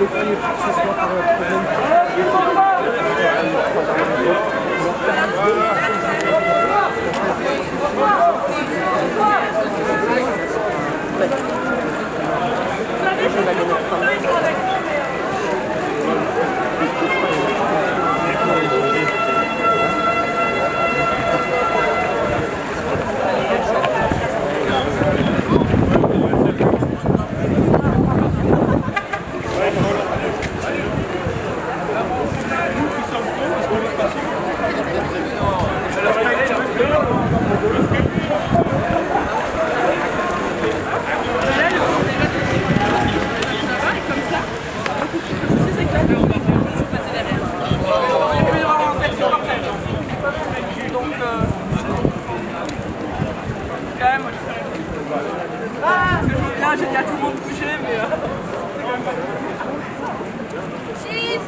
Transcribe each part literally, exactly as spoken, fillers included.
bloqué ce soir par un problème. Là, j'ai dit à tout le monde de bouger, mais... Cheese.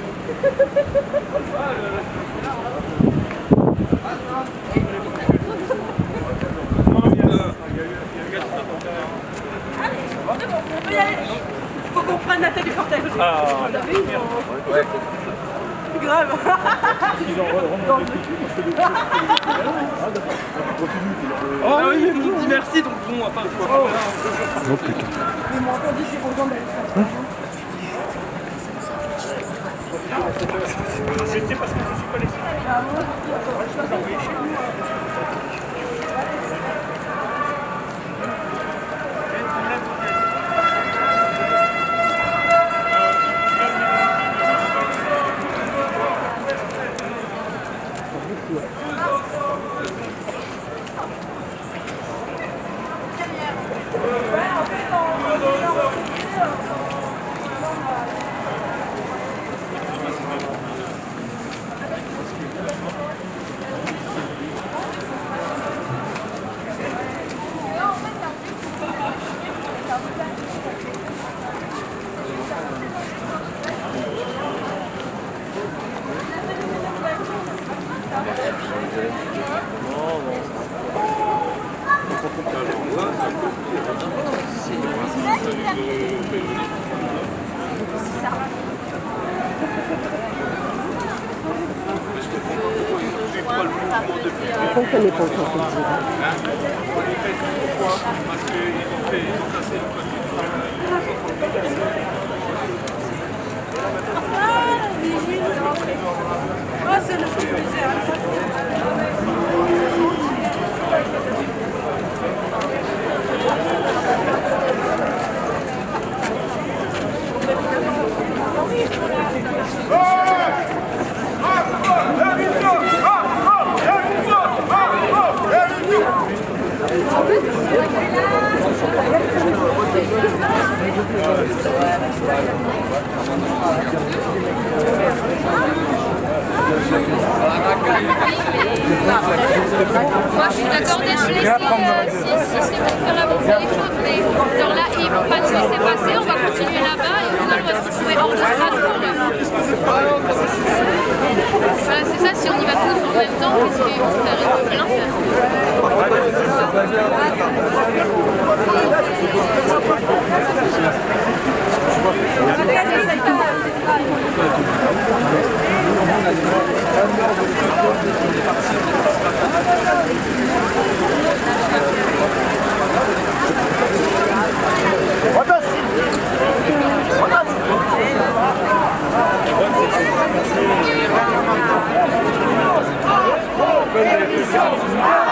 On peut y aller. Faut qu'on prenne la tête du cortège. Ah, ouais. Grave. Oh oui, mais on dit merci, donc bon, on va pas le voir. Oh putain. Ils m'ont entendu, je suis content d'aller. C'était parce que je suis pas laissé. On ne connaît pas encore le dire. Pourquoi? Parce qu'ils ont fait, ils ont placé le code du travail. Ah, c'est le commissaire. Moi, je suis d'accord d'être laissé euh, si, si c'est pour faire avancer les choses, mais genre là, ils ne vont pas nous laisser passer, on va continuer là-bas et au final, on va se retrouver hors de Strasbourg. Voilà, c'est ça, si on y va tous en même temps, qu'est-ce qu'ils vont faire? Ils vont rien faire. Attention.